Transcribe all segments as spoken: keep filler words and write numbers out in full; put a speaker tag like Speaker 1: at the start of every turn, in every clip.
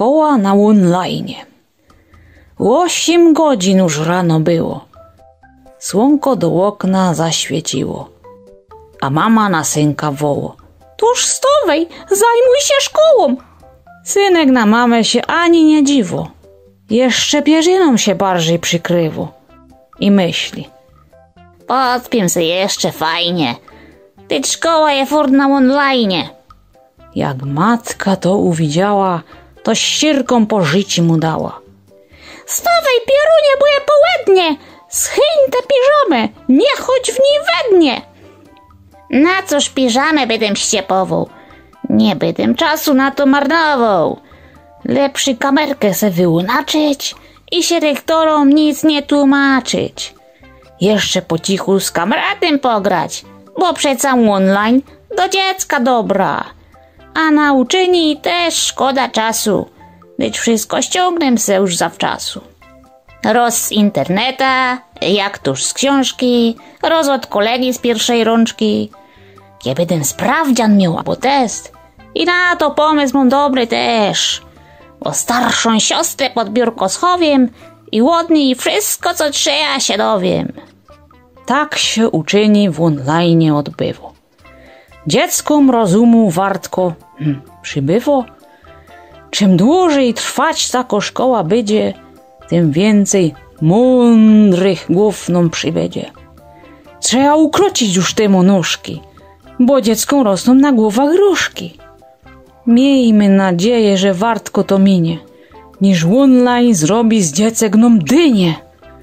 Speaker 1: szkoła na online. Osiem godzin już rano było. Słonko do okna zaświeciło, a mama na synka woło: tuż wstawaj, zajmuj się szkołą. Synek na mamę się ani nie dziwo, jeszcze pierzyną się bardziej przykrywo i myśli:
Speaker 2: podpiem se jeszcze fajnie, tyć szkoła je furt na online.
Speaker 1: Jak matka to uwidziała, to ścierką po życiu mu dała:
Speaker 2: stawaj, pierunie, bo je połednie, schyń tę piżamę, nie chodź w niej we dnie. Na coż piżamę bydem ściepował, nie bydem czasu na to marnował. Lepszy kamerkę se wyłunaczyć i się rektorom nic nie tłumaczyć. Jeszcze po cichu z kamratem pograć, bo przeca online do dziecka dobra. A na uczyni też szkoda czasu, lecz wszystko ściągnę se już zawczasu. Roz z interneta, jak tuż z książki, roz od kolegi z pierwszej rączki. Kiedy ten sprawdzian miał albo test, i na to pomysł mam dobry też. O starszą siostrę pod biurko schowiem i łodni wszystko, co trzeba, się dowiem.
Speaker 1: Tak się uczyni w online odbywo. Dzieckom rozumu wartko hmm, przybywo. Czym dłużej trwać taka szkoła będzie, tym więcej mądrych głów nam przybydzie. Trzeba ukrócić już temu nóżki, bo dzieckom rosną na głowach gruszki. Miejmy nadzieję, że wartko to minie, niż online zrobi z dziecek nam dynię.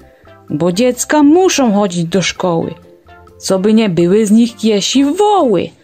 Speaker 1: Bo dziecka muszą chodzić do szkoły, co by nie były z nich kiesi woły.